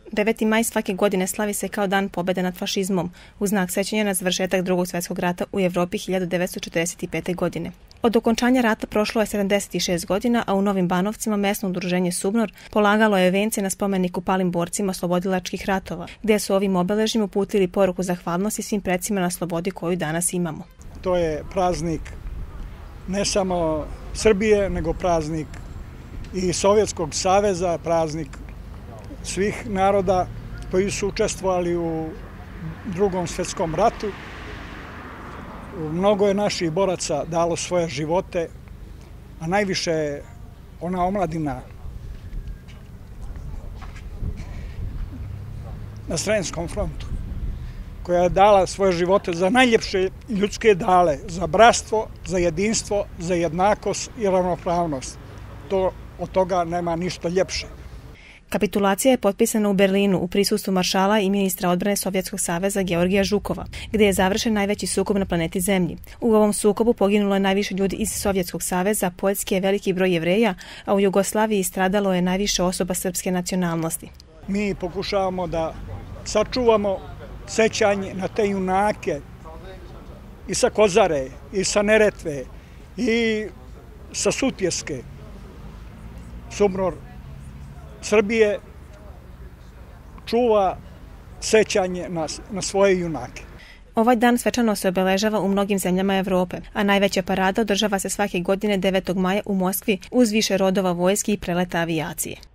9. maj svake godine slavi se kao dan pobjede nad fašizmom, u znak sećanja na završetak Drugog svjetskog rata u Evropi 1945. godine. Od okončanja rata prošlo je 76 godina, a u Novim Banovcima mesno udruženje SUBNOR polagalo je vence na spomeniku palim borcima oslobodilačkih ratova, gdje su ovim obeležjima uputili poruku zahvalnosti svim precima na slobodi koju danas imamo. To je praznik ne samo Srbije, nego praznik i Sovjetskog saveza, praznik svih naroda koji su učestvovali u Drugom svjetskom ratu. Mnogo je naših boraca dalo svoje živote, a najviše je ona omladina na Sremskom frontu, koja je dala svoje živote za najljepše ljudske ideale, za bratstvo, za jedinstvo, za jednakost i ravnopravnost. Od toga nema ništa ljepše. Kapitulacija je potpisana u Berlinu u prisustvu maršala i ministra odbrane Sovjetskog saveza Georgija Žukova, gdje je završen najveći sukob na planeti Zemlji. U ovom sukobu poginulo je najviše ljudi iz Sovjetskog saveza, Poljske je veliki broj Jevreja, a u Jugoslaviji stradalo je najviše osoba srpske nacionalnosti. Mi pokušavamo da sačuvamo sećanje na te junake i sa Kozare, i sa Neretve, i sa Sutjeske. SUBNOR Srbije čuva sećanje na svoje junake. Ovaj dan svečano se obeležava u mnogim zemljama Evrope, a najveća parada održava se svake godine 9. maja u Moskvi uz više rodova vojski i preleta avijacije.